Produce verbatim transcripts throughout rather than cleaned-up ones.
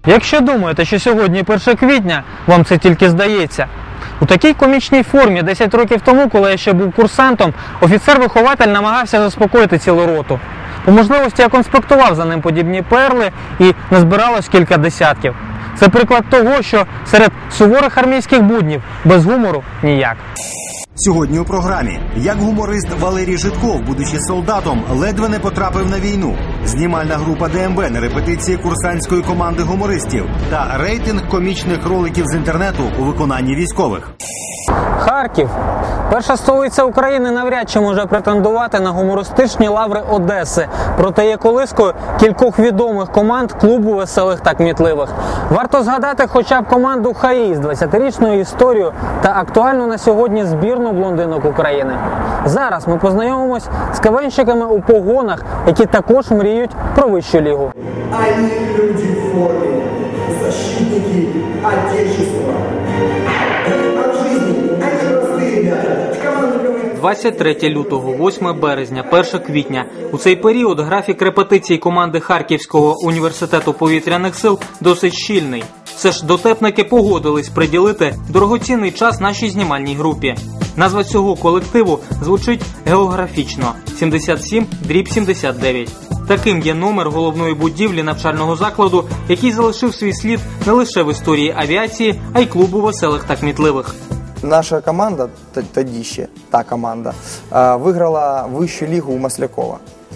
Якщо думаєте, що сьогодні перше квітня, вам це тільки здається. У такій комічній формі десять років тому, коли я ще був курсантом, офіцер-вихователь намагався заспокоїти цілу роту. По можливості я конспектував за ним подібні перли і назбиралось кілька десятків. Це приклад того, що серед суворих армійських буднів без гумору ніяк. Сьогодні у програмі, як гуморист Валерій Житков, будучи солдатом, ледве не потрапив на війну. Знімальна група ДМБ на репетиції курсантської команди гумористів та рейтинг комічних роликів з інтернету у виконанні військових. Харків. Перша столиця України навряд чи може претендувати на гумористичні лаври Одеси, проте є колискою кількох відомих команд клубу веселих та кмітливих. Варто згадати хоча б команду ХАІ з двадцятирічною історією та актуальну на сьогодні збірну блондинок України. Зараз ми познайомимось з КВНщиками у погонах, які також мріють про вищу лігу. Они люди в форме, защитники Отечества. двадцять третє лютого, восьме березня, перше квітня. У цей період графік репетицій команди Харківського університету повітряних сил досить щільний. Все ж дотепники погодились приділити дорогоцінний час нашій знімальній групі. Назва цього колективу звучить географічно – сімдесят сім дріб сімдесят дев'ять. Таким є номер головної будівлі навчального закладу, який залишив свій слід не лише в історії авіації, а й клубу веселих та кмітливих. Наша команда, тоді ще та команда, виграла вищу лігу у Маслякова.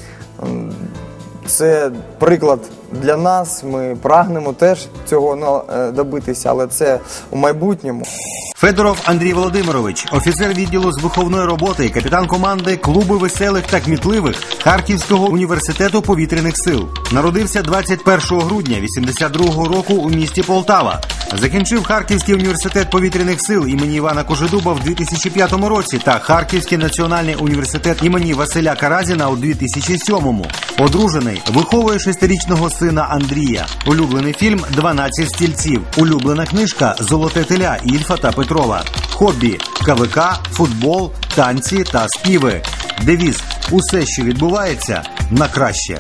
Це приклад для нас, ми прагнемо теж цього добитися, але це у майбутньому. Федоров Андрій Володимирович, офіцер відділу з виховної роботи, капітан команди клубу веселих та кмітливих Харківського університету повітряних сил. Народився двадцять першого грудня вісімдесят другого року у місті Полтава. Закінчив Харківський університет повітряних сил імені Івана Кожедуба в дві тисячі п'ятому році та Харківський національний університет імені Василя Каразіна у дві тисячі сьомому. Одружений, виховує шестирічного сина Андрія. Улюблений фільм «дванадцять стільців». Улюблена книжка «Золоте теля» Ільфа та Петрова. Хобі – КВК, футбол, танці та співи. Девіз «Усе, що відбувається, на краще».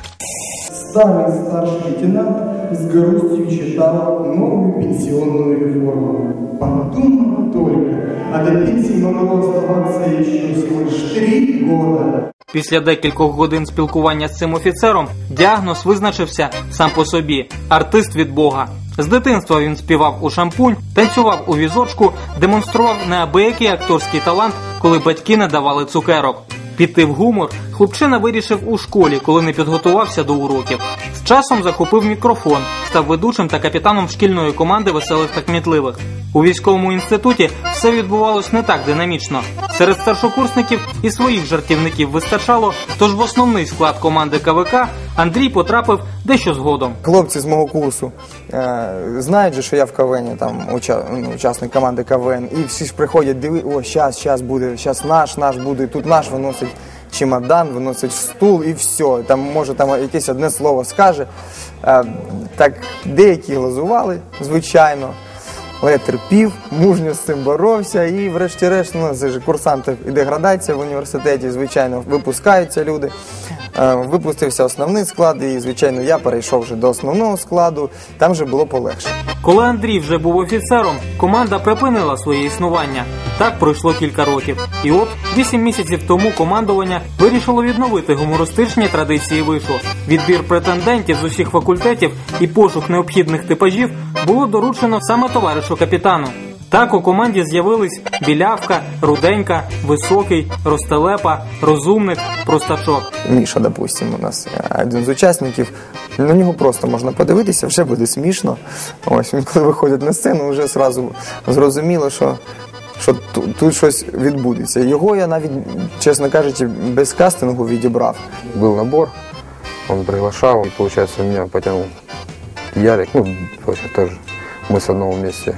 Самый старший лейтенант с грустью читал новую пенсионную реформу. Подумал только, а до пенсии могло оставаться еще всего лишь три года. Після декількох годин спілкування з цим офіцером діагноз визначився сам по собі – артист від Бога. З дитинства він співав у шампунь, танцював у візочку, демонстрував неабиякий акторський талант, коли батьки не давали цукерок. Піти в гумор хлопчина вирішив у школі, коли не підготувався до уроків. З часом захопив мікрофон, став ведучим та капітаном шкільної команди веселих та кмітливих. У військовому інституті все відбувалось не так динамічно. Серед старшокурсників і своїх жартівників вистачало, тож в основний склад команди КВК Андрій потрапив дещо згодом. Хлопці з мого курсу е, знають же, що я в КВНі, там, уча, ну, учасник команди КВН, і всі ж приходять, диви, о, щас, щас буде, щас наш, наш буде, тут наш виносить чемодан, виносить стул і все. Там, може, там якесь одне слово скаже. Е, так, деякі глазували, звичайно. Але я терпів, мужньо з цим боровся і врешті-решт, ну, це ж курсанти і деградація в університеті, звичайно, випускаються люди. Е, випустився основний склад і, звичайно, я перейшов вже до основного складу, там вже було полегше. Коли Андрій вже був офіцером, команда припинила своє існування. Так пройшло кілька років. І от, вісім місяців тому командування вирішило відновити гумористичні традиції вишу. Відбір претендентів з усіх факультетів і пошук необхідних типажів було доручено саме товаришу капітану. Так у команді з'явились Білявка, Руденька, Високий, Ростелепа, Розумник, Простачок. Міша, допустимо, у нас один з учасників. На нього просто можна подивитися, вже буде смішно. Ось він, коли виходить на сцену, вже одразу зрозуміло, що, що тут, тут щось відбудеться. Його я навіть, чесно кажучи, без кастингу відібрав. Був набор, він приглашав, і, виходить, мене потягнув Ярик, ну, теж, ми з одного місця.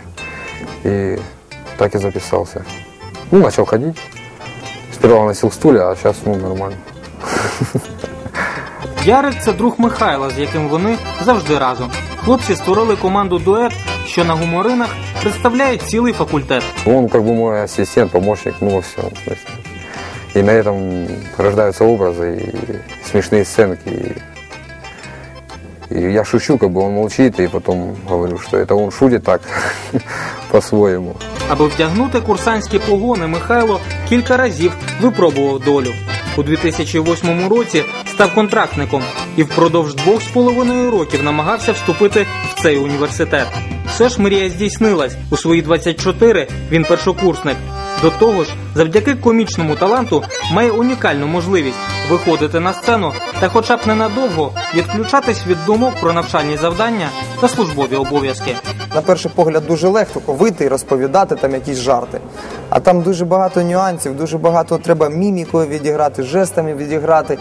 И так и записался. Ну, начал ходить. Сперва носил стулья, а сейчас, ну, нормально. Ярик – це друг Михайла, з яким вони завжди разом. Хлопці створили команду «Дует», що на гуморинах представляє цілий факультет. Он как бы мой ассистент, помощник, ну, во всем. И на этом рождаются образы, и смешные сценки, И я шучу, как бы он молчит, и потом говорю, что это он шутит так, по-своєму. Аби вдягнути курсантські погони, Михайло кілька разів випробував долю. У дві тисячі восьмому році став контрактником і впродовж двох з половиною років намагався вступити в цей університет. Все ж мрія здійснилась. У свої двадцять чотири він першокурсник. До того ж, завдяки комічному таланту має унікальну можливість виходити на сцену та хоча б ненадовго відключатись від думок про навчальні завдання та службові обов'язки. На перший погляд дуже легко вийти і розповідати там якісь жарти. А там дуже багато нюансів, дуже багато треба мімікою відіграти, жестами відіграти.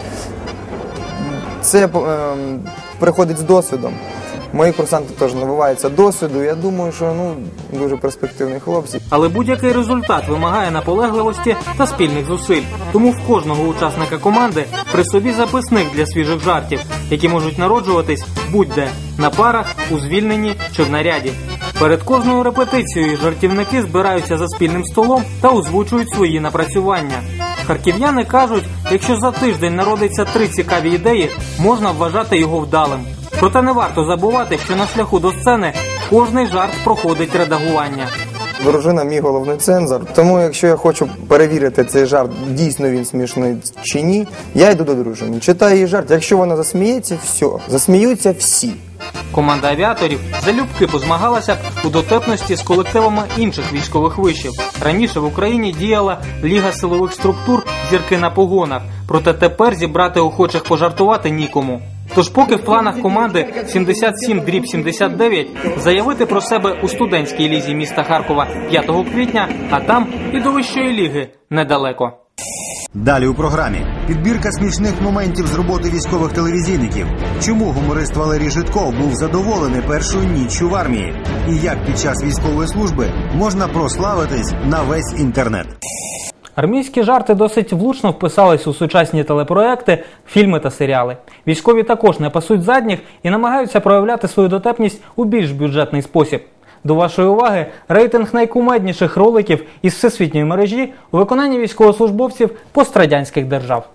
Це е, приходить з досвідом. Мої курсанти теж набуваються досвіду. Я думаю, що ну дуже перспективні хлопці. Але будь-який результат вимагає наполегливості та спільних зусиль. Тому в кожного учасника команди при собі записник для свіжих жартів, які можуть народжуватись будь-де – на парах, у звільненні чи в наряді. Перед кожною репетицією жартівники збираються за спільним столом та озвучують свої напрацювання. Харків'яни кажуть, якщо за тиждень народиться три цікаві ідеї, можна вважати його вдалим. Проте не варто забувати, що на шляху до сцени кожний жарт проходить редагування. Дружина – мій головний цензор, тому якщо я хочу перевірити цей жарт, дійсно він смішний чи ні, я йду до дружини, читаю її жарт, якщо вона засміється, все, засміються всі. Команда авіаторів залюбки позмагалася б у дотепності з колективами інших військових вишів. Раніше в Україні діяла Ліга силових структур «Зірки на погонах», проте тепер зібрати охочих пожартувати нікому. Тож поки в планах команди сімдесят сім дріб сімдесят дев'ять заявити про себе у студентській лізі міста Харкова п'ятого квітня, а там і до вищої ліги недалеко. Далі у програмі підбірка смішних моментів з роботи військових телевізійників. Чому гуморист Валерій Жидков був задоволений першою ніччю в армії? І як під час військової служби можна прославитись на весь інтернет? Армійські жарти досить влучно вписались у сучасні телепроекти, фільми та серіали. Військові також не пасуть задніх і намагаються проявляти свою дотепність у більш бюджетний спосіб. До вашої уваги рейтинг найкумедніших роликів із всесвітньої мережі у виконанні військовослужбовців пострадянських держав.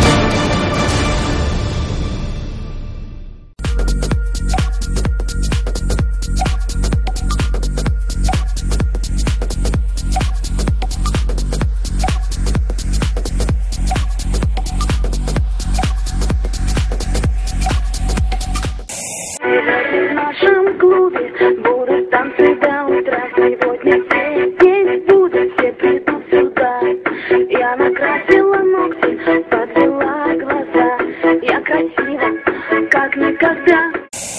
В нашем клубе будут танцы до утра. Сегодня все здесь будут, все придут сюда. Я накрасила ногти, подвела глаза. Я красива, как никогда.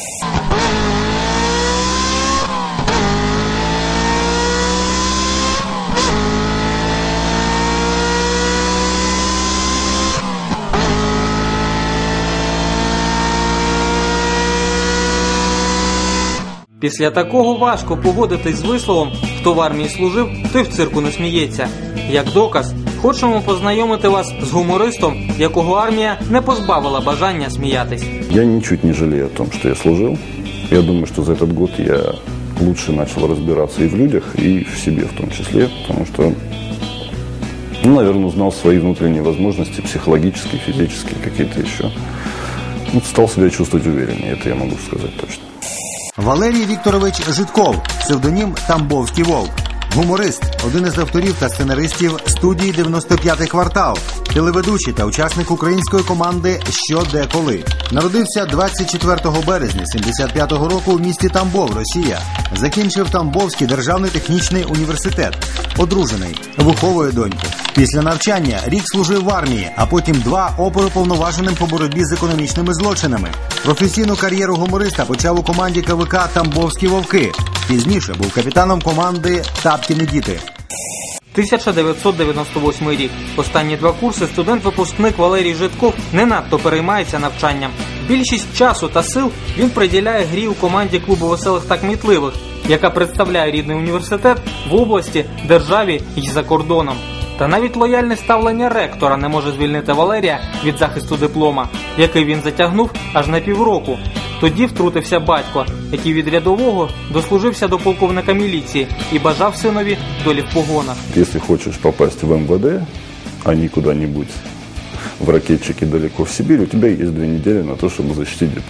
Після такого важко погодитись з висловом «хто в армії служив, той в цирку не сміється». Як доказ, хочемо познайомити вас з гумористом, якого армія не позбавила бажання сміятись. Я ничуть не жалею о том, что я служил. Я думаю, что за этот год я лучше начал разбираться и в людях, и в себе в том числе, потому что, ну, наверное, узнал свои внутренние возможности, психологические, физические, какие-то еще. Ну, стал себя чувствовать увереннее, это я могу сказать точно. Валерій Вікторович Жидков, псевдонім Тамбовський Вовк. Гуморист, один із авторів та сценаристів студії дев'яносто п'ятий квартал, телеведучий та учасник української команди «Що, де, коли». Народився двадцять четвертого березня сімдесят п'ятого року у місті Тамбов, Росія. Закінчив Тамбовський державний технічний університет. Одружений, виховує доньку. Після навчання рік служив в армії, а потім два оперуповноваженим по боротьбі з економічними злочинами. Професійну кар'єру гумориста почав у команді ка ве ка «Тамбовські вовки». Пізніше був капітаном команди «Тапкіни діти». тисяча дев'ятсот дев'яносто восьмий рік. Останні два курси студент-випускник Валерій Жидков не надто переймається навчанням. Більшість часу та сил він приділяє грі у команді клубу веселих та кмітливих, яка представляє рідний університет в області, державі і за кордоном. Та навіть лояльне ставлення ректора не може звільнити Валерія від захисту диплома, який він затягнув аж на півроку. Тоді втрутився батько, який від рядового дослужився до полковника міліції і бажав синові долі в погонах. Если хочешь попасть в эм вэ дэ, а не куда-нибудь в ракетчике далеко в Сибирь, у тебя есть две недели на то, чтобы защитить диплом.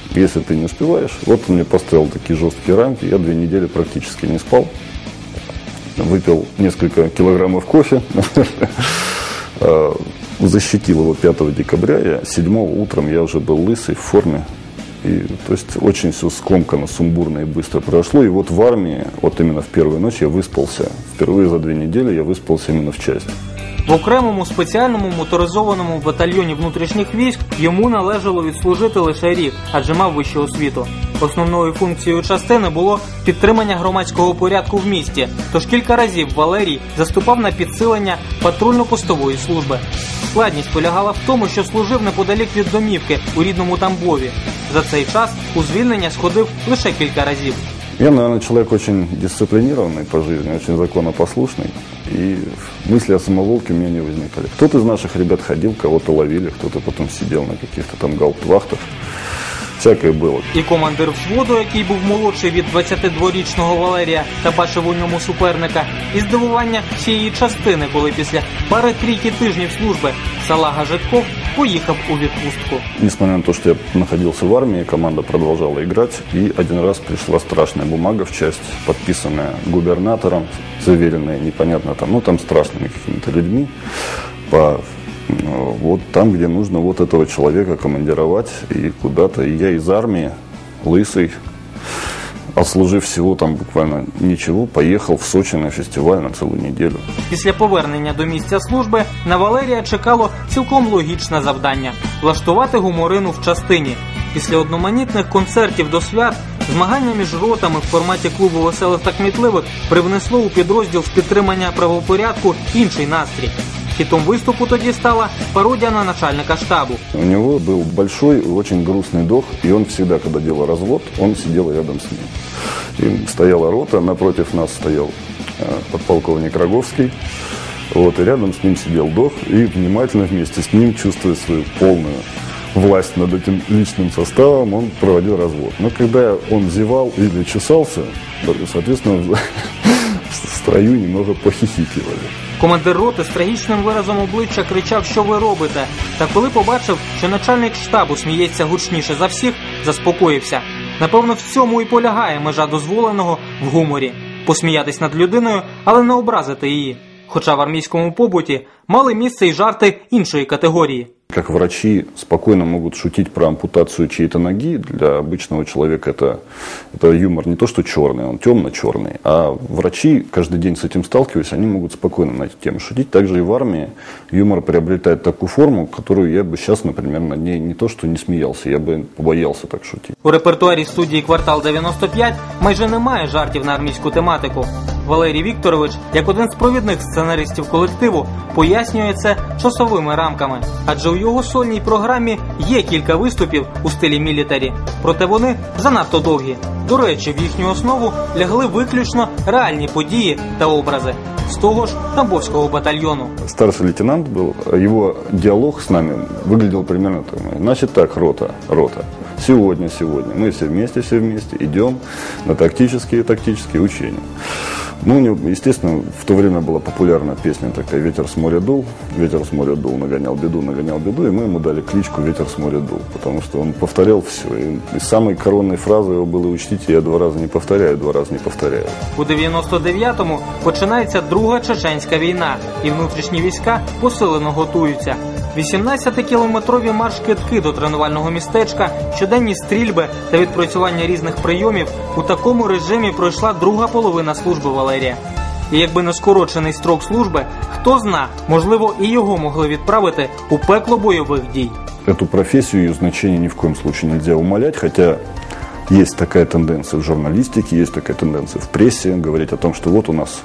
Если ты не успеваешь, вот он мне поставил такие жесткие рамки, я две недели практически не спал. Выпил несколько килограммов кофе, защитил его пятого декабря, я седьмого утром я уже был лысый, в форме. И, то есть очень все скомканно, сумбурно и быстро произошло. И вот в армии, вот именно в первую ночь я выспался. Впервые за две недели я выспался именно в части. В окремому спеціальному моторизованому батальйоні внутрішніх військ йому належало відслужити лише рік, адже мав вищу освіту. Основною функцією частини було підтримання громадського порядку в місті, тож кілька разів Валерій заступав на підсилення патрульно-постової служби. Складність полягала в тому, що служив неподалік від домівки у рідному Тамбові. За цей час у звільнення сходив лише кілька разів. Я, наверное, человек очень дисциплинированный по жизни, очень законопослушный. И мысли о самоволке у меня не возникали. Кто-то из наших ребят ходил, кого-то ловили, кто-то потом сидел на каких-то там гауптвахтах. Всякое було. І командир взводу, який був молодший від двадцятидворічного Валерія та бачив у ньому суперника, і здивування всієї частини, коли після пари-трійки тижнів служби Салага Житков поїхав у відпустку. Несмотря на то, что я находился в армии, команда продолжала играть, и один раз пришла страшная бумага в часть, подписанная губернатором, заверенная непонятно там, ну там страшными какими-то людьми, по... вот там, где нужно вот этого человека командировать и куда-то. И я из армии, лысый, отслужив всего там буквально ничего, поехал в Сочи на фестиваль на целую неделю. Після повернення до місця служби на Валерія чекало цілком логічне завдання – влаштувати гуморину в частині. Після одноманітних концертів до свят змагання між ротами в форматі клубу веселих та кмітливих привнесло у підрозділ з підтримання правопорядку інший настрій. Хитом выступу тоді стала пародия на начальника штабу. У него был большой, очень грустный дог, и он всегда, когда делал развод, он сидел рядом с ним. И стояла рота, напротив нас стоял э, подполковник Роговский, вот, и рядом с ним сидел дог, и внимательно вместе с ним, чувствуя свою полную власть над этим личным составом, он проводил развод. Но когда он зевал или чесался, соответственно, в строю немного похихикивали. Командир роти з трагічним виразом обличчя кричав, що ви робите. Та коли побачив, що начальник штабу сміється гучніше за всіх, заспокоївся. Напевно, в цьому і полягає межа дозволеного в гуморі. Посміятись над людиною, але не образити її. Хоча в армійському побуті мали місце й жарти іншої категорії. Как врачи спокойно могут шутить про ампутацию чьей-то ноги, для обычного человека это, это юмор не то что черный, он темно-черный. А врачи, каждый день с этим сталкиваясь, они могут спокойно на эту тему шутить. Также и в армии юмор приобретает такую форму, которую я бы сейчас, например, над ней не то что не смеялся, я бы побоялся так шутить. У репертуарі студії «Квартал дев'яносто п'ять» майже немає жартів на армійську тематику. Валерій Вікторович, як один з провідних сценаристів колективу, пояснює це часовими рамками. Адже у його сольній програмі є кілька виступів у стилі мілітарі, проте вони занадто довгі. До речі, в їхню основу лягли виключно реальні події та образи з того ж Тамбовського батальйону. Старший лейтенант был, его диалог с нами выглядел примерно так. Значит так, рота, рота. Сегодня, сегодня мы все вместе, все вместе идем на тактические, тактические учения. Ну, у него, естественно, в то время была популярна песня такая «Ветер с моря дул». «Ветер с моря дул, нагонял беду, нагонял беду». И мы ему дали кличку «Ветер с моря дул», потому что он повторял все. И, и самой коронной фразой его было «Учтите, я два раза не повторяю, два раза не повторяю». У дев'яносто дев'ятому починається Друга Чеченська війна, і внутрішні війська посилено готуються. вісімнадцятикілометрові марш-кидки до тренувального містечка, щоденні стрільби та відпрацювання різних прийомів – у такому режимі пройшла друга половина служби Валерія. І якби не скорочений строк служби, хто зна, можливо, і його могли відправити у пекло бойових дій. Эту профессию, ее значение ни в коем случае нельзя умалять, хотя есть такая тенденция в журналистике, есть такая тенденция в прессе, говорить о том, что вот у нас...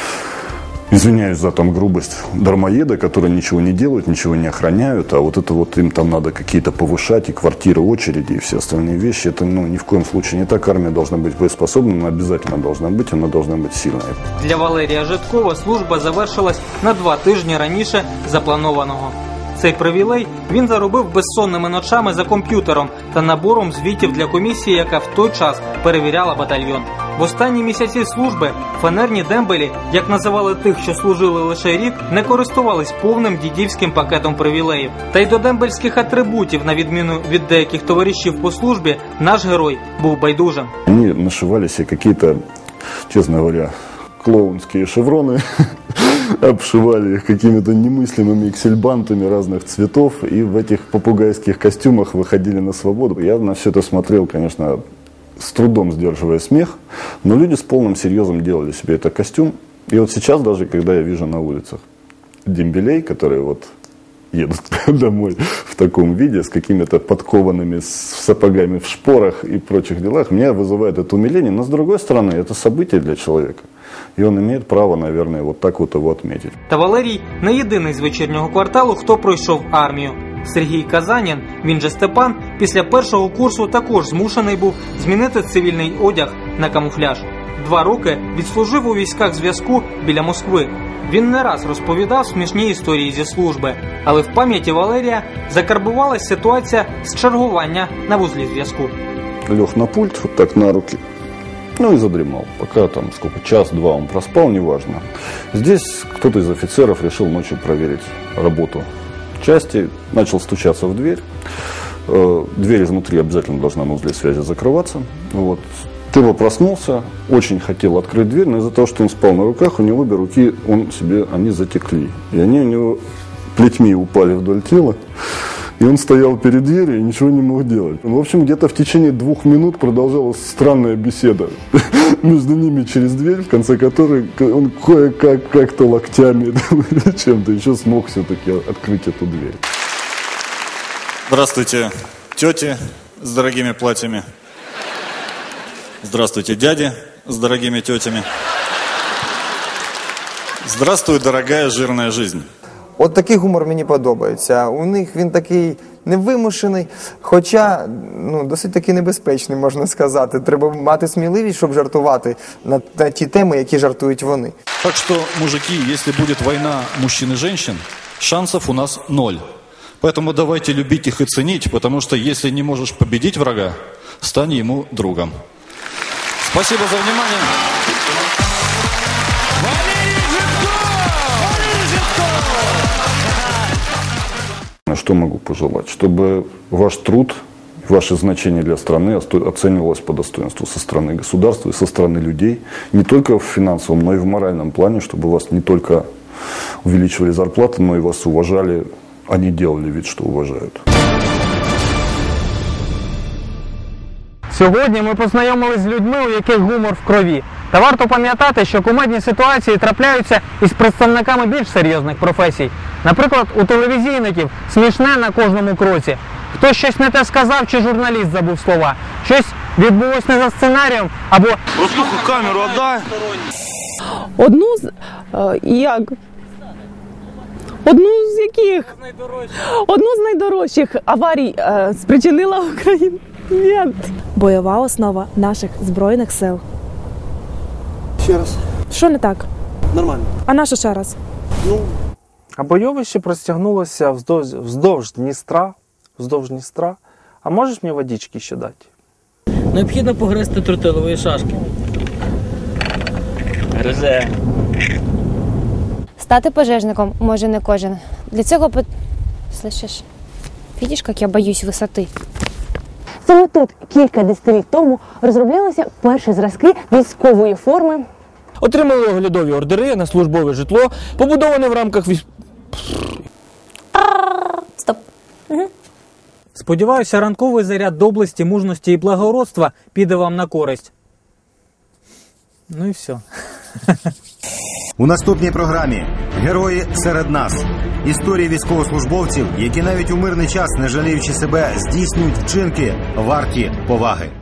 Извиняюсь за там грубость, дармоеды, которые ничего не делают, ничего не охраняют, а вот это вот им там надо какие-то повышать, и квартиры, очереди, и все остальные вещи. Это ну, ни в коем случае не так. Армия должна быть боеспособной, она обязательно должна быть, она должна быть сильной. Для Валерія Житкова служба завершилась на два тижні раніше запланованого. Цей привілей він заробив безсонними ночами за комп'ютером та набором звітів для комісії, яка в той час перевіряла батальйон. В останні місяці служби фанерні дембелі, як називали тих, що служили лише рік, не користувались повним дідівським пакетом привілеїв. Та й до дембельських атрибутів, на відміну від деяких товаришів по службі, наш герой був байдужим. Они нашивали себе какие-то, честно говоря, клоунские шевроны, обшивали их какими-то немыслимыми эксельбантами разных цветов и в этих попугайских костюмах выходили на свободу. Я на все это смотрел, конечно, с трудом сдерживая смех, но люди с полным серьезом делали себе этот костюм. И вот сейчас даже, когда я вижу на улицах дембелей, которые вот едут домой в таком виде, с какими-то подкованными сапогами в шпорах и прочих делах, меня вызывает это умиление. Но с другой стороны, это событие для человека. І він має право, наверное, вот так вот його відмітити. Та Валерій не єдиний з вечірнього кварталу, хто пройшов армію. Сергій Казанін, він же Степан, після першого курсу також змушений був змінити цивільний одяг на камуфляж. Два роки відслужив у військах зв'язку біля Москви. Він не раз розповідав смішні історії зі служби, але в пам'яті Валерія закарбувалась ситуація з чергування на вузлі зв'язку. Лег на пульт, вот так на руки. Ну и задремал. Пока там сколько, час-два он проспал, неважно. Здесь кто-то из офицеров решил ночью проверить работу части. Начал стучаться в дверь. Дверь изнутри обязательно должна на узле связи закрываться. Вот. Тыва проснулся, очень хотел открыть дверь, но из-за того, что он спал на руках, у него обе руки он себе, они затекли. И они у него плетьми упали вдоль тела. И он стоял перед дверью и ничего не мог делать. В общем, где-то в течение двух минут продолжалась странная беседа между ними через дверь, в конце которой он кое-как, как-то локтями или чем-то еще смог все-таки открыть эту дверь. Здравствуйте, тети с дорогими платьями. Здравствуйте, дяди с дорогими тетями. Здравствуй, дорогая жирная жизнь. От такий гумор мені подобається. У них він такий невимушений, хоча ну, досить таки небезпечний, можна сказати. Треба мати сміливість, щоб жартувати на, на ті теми, які жартують вони. Так что, мужики, если будет война мужчин и женщин, шансов у нас ноль. Поэтому давайте любить их и ценить, потому что если не можешь победить врага, стань ему другом. Спасибо за внимание. Что могу пожелать? Чтобы ваш труд, ваше значение для страны оценивалось по достоинству со стороны государства и со стороны людей. Не только в финансовом, но и в моральном плане, чтобы вас не только увеличивали зарплаты, но и вас уважали, а не делали вид, что уважают. Сьогодні ми познайомились з людьми, у яких гумор в крові. Та варто пам'ятати, що кумедні ситуації трапляються із представниками більш серйозних професій. Наприклад, у телевізійників смішне на кожному кроці. Хтось щось не те сказав, чи журналіст забув слова. Щось відбулось не за сценарієм, або «Рослуху, камеру отдай!» Одну з... Е, як? Одну з яких? Одну з найдорожчих аварій е, спричинила Україна. Ні. Бойова основа наших Збройних сил. Ще раз. Що не так? Нормально. А на що ще раз? Ну, А бойовище простягнулося вздовж, вздовж Дністра, вздовж Дністра. А можеш мені водички ще дати? Необхідно погризти тротилової шашки. Гризе. Стати пожежником може не кожен. Для цього... По... Слышиш? Видиш, як я боюсь висоти? Саме тут кілька десятиліть тому розроблялися перші зразки військової форми. Отримали оглядові ордери на службове житло, побудоване в рамках військ... Стоп. Угу. Сподіваюся, ранковий заряд доблесті, мужності і благородства піде вам на користь. Ну і все. У наступній програмі «Герої серед нас». Історії військовослужбовців, які навіть у мирний час, не жаліючи себе, здійснюють вчинки варті поваги.